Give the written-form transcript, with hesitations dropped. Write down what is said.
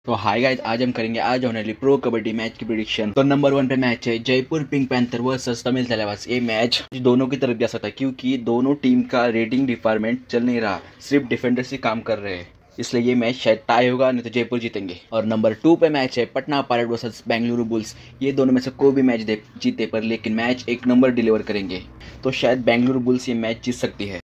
तो hi guys, आज हम करेंगे आज होने वाली प्रो कबड्डी मैच की प्रिडिक्शन। तो नंबर 1 पे मैच है Jaipur Pink Panther versus Tamil Thalaivas. ये मैच दोनों की तरफ जा सकता है क्योंकि दोनों टीम का रेटिंग डिपार्टमेंट चल नहीं रहा, सिर्फ डिफेंडर्स ही काम कर रहे हैं। इसलिए ये मैच शायद टाई होगा, नहीं तो जयपुर जीतेंगे। और नंबर 2 पे मैच है Patna Pirate versus Bengaluru Bulls. ये दोनों में से कोई भी मैच जीते पर लेकिन मैच एक नंबर डिलीवर करेंगे, तो शायद बेंगलुरु बुल्स ये मैच जीत सकती है।